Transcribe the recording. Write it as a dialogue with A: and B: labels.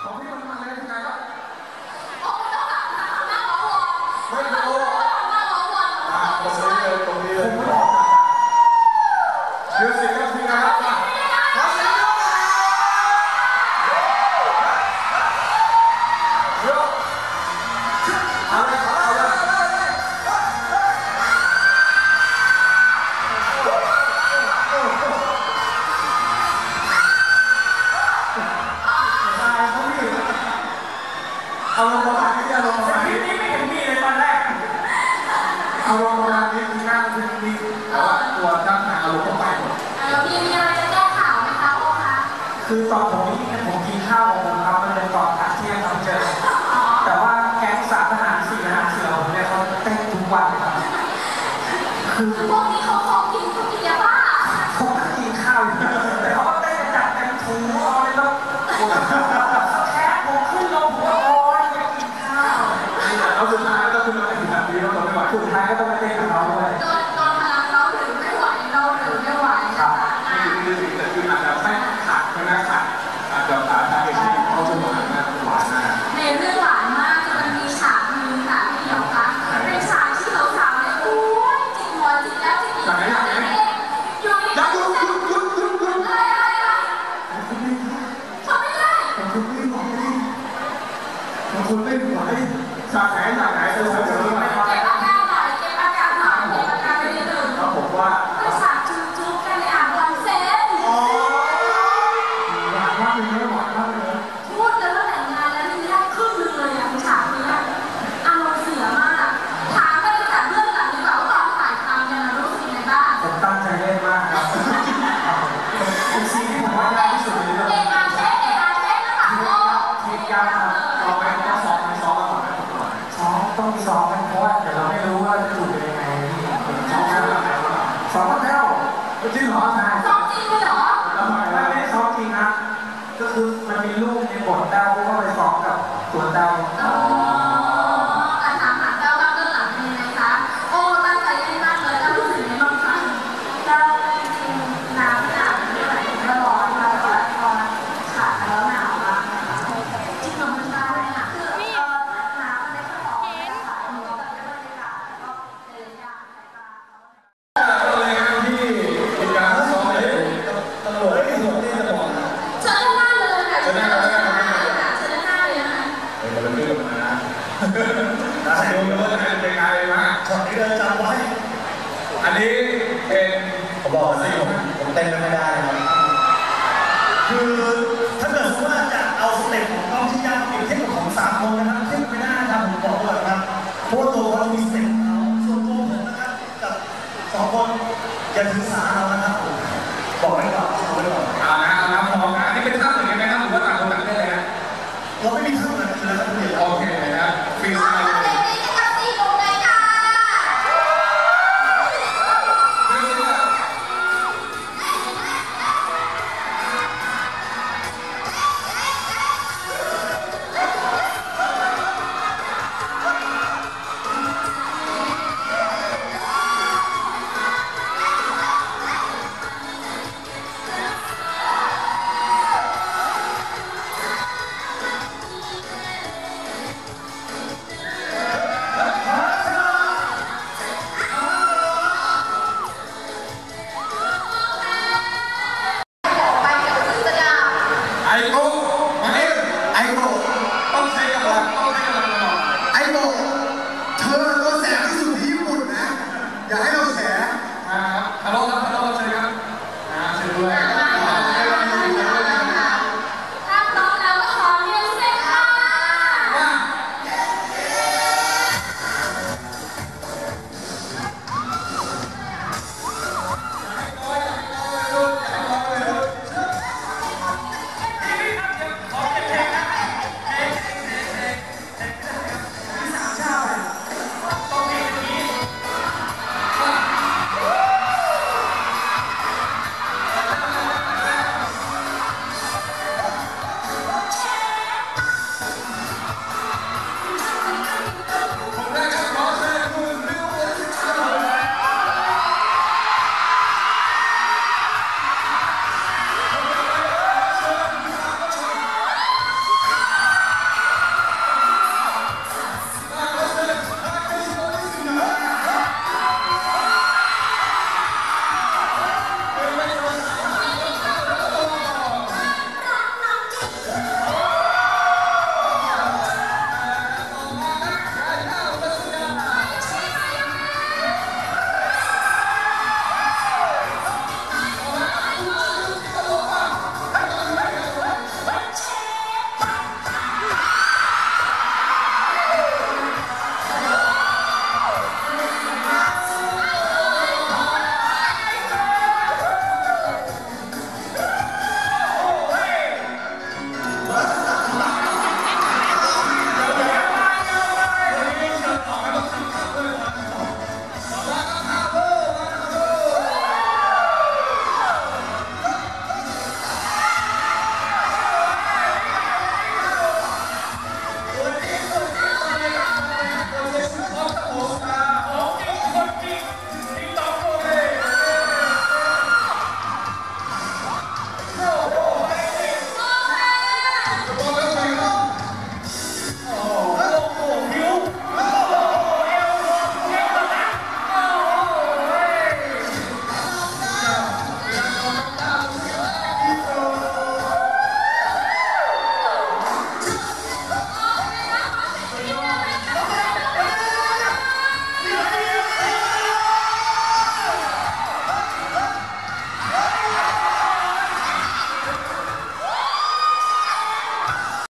A: ของพี่มันมาเลยยังไงก็
B: โอ้ไม่ต้องหาหน้าร้องวอน
A: ไม่รู้
B: หน้าร้องวอน
A: ตรงนี้เลยเดี๋ยวสิครับพี่นะครับขอเสียงด้วยเดี๋ยวเอาเลยเอาเลยเอาลงประมาณนี้เอาลงประมาณนี้
C: ไม่เห็นมีเลยตอนแรก
A: เอาลงประมาณนี้คือหน้ามันดีแต่ว่าตัวด้านหน้าเอาลงเข้าไปหมด
B: มีอะไรจะแก้ข่าวไหมคะโอ้คะ
C: คือตอนผมกินข้าวผมครับมันเลยตอนพักเที่ยงครับเจอแต่ว่าแก๊งสามทหารสี่ทหารเสือผมเนี่ยเขาเต้นทุกวันครับ
B: คือพวกนี้เขากินยาบ้า
C: ผมกินข้าวแต่เขาก็เต้นจัดเต็มถุงเอาเลยแล้วแค่ผมขึ้นลงหัวโอ้ยอยากกินข้าว
A: เอาสุดท้ายก็คือเราไม่แบบนี้เราไม่ไหว
C: สุดท้ายก็ต้องมาเต้นกับเราด้วย
B: โดนพลังเราถึงไม่ไหวเราถึงไม่ไหวนะคะ
A: นี่คือสิ่งที่คืออาจจะไม่ขาดไม่น่าขาดอาจจะขาดสาเหตุที่เขาจะหวานมากหวานมาก
B: ในเรื่องหวานมากคือมันมีฉากนึงค่ะพี่เดียวคะเป็นฉากที่สาวๆเนี่ยโอ้ยจิกหัวจิกแล้วจิกอีกอยู่ใน
A: ยักยุด
B: อะไรทำไม่ได้
A: มันคุณไม่ไหวฉากไหนเ
B: เก็บอาการหน่อยเก็บอาการไปนิดนึง
A: แล้วผมว่า
B: เป็นฉากจุ๊บกันในอ่างลำเส้น
A: หวานมากเลยหวานมากเลย
B: พูดกันว่าแต่งงานแล้วนี่ไม่ได้ครึ่งนึงเลยอะฉากนี้อารมณ์เสียมากถามไปจากเรื่องหลังดีกว่าว่าตอนถ่ายทำกันรู้สึกยังไงบ้าง
C: ผมตั้งใจเล่นมากครับเป็นซีนที่ผมว่ายากที่สุดในเรื่อง
B: เอกอาเช็คนะคะ
C: เทคยากครับ
A: ต่อไปก็ซ้อมมาก่อน
C: ซ้อมต้องมีซ้อมกันเพราะว่าเดี๋ยวเราไม่รู้ว่าจะจูบเป็นยังไงซ้อมกันซ้อมกันแล้ว
A: จริงเหรอ
C: ใช่
B: ซ้อมจริงเลยเหรอ
C: ไม่ได้ซ้อมจริงนะก็คือมันมีรูปในบทเดาก็ไปซ้อมกับตัวเดา
B: ถามหาเจ้าบ้างเรื่องหลังเป็นยังไงคะโอ้ตั้งใจเล่นมากเลยแล้วรู้สึกยังไงบ้างคะเจ้าจริงน้ำหนาวไม่ไหวก็ร้อนมาแต่ว่าพอขาดแล้วหนาวมากจริงเหรอมันได้อะคือน้ำมันได้แค่บอกนะคะมันก็แบบบรรยากาศแล้วก็เดินยากสายตา
A: เลยที่มีการซ้อมเลยตำรวจที่ส่วนที่จะบอก
B: เชิญด้านหน้าเลยค่ะเชิญด้านหน้าเลยนะคะ
A: มันเป็นเรื่องนะดูว่าจะเป็นยังไงมา
D: ช็อตนี้เลยจำไว้
A: อันนี้เป็น
D: ผมบอกสิผมเต้นไม่ได้ครับคือถ้าเกิดว่าจะเอาสเต็ปของกล้องที่ยากเปรียบเทียบกับของ3 คนนะครับเทียบไม่ได้ครับผมบอกเลยครับเพราะตัวเขามีสเต็ปเขาส่วนตัวผมนะครับกับ2 คนอย่าถือสาเรานะครับบอกไว้ก่อนเอาไว้ก่อน
A: เอานะพร้อมนะอันนี้เป็นท่าเหมือนกันไหมครับหรือว่าต่างคนต่างเล่นเลยนะ
D: เราไม่มีท่าเหมือนกันนะครับคุณเดียว
A: โอเคนะฟีลไลน์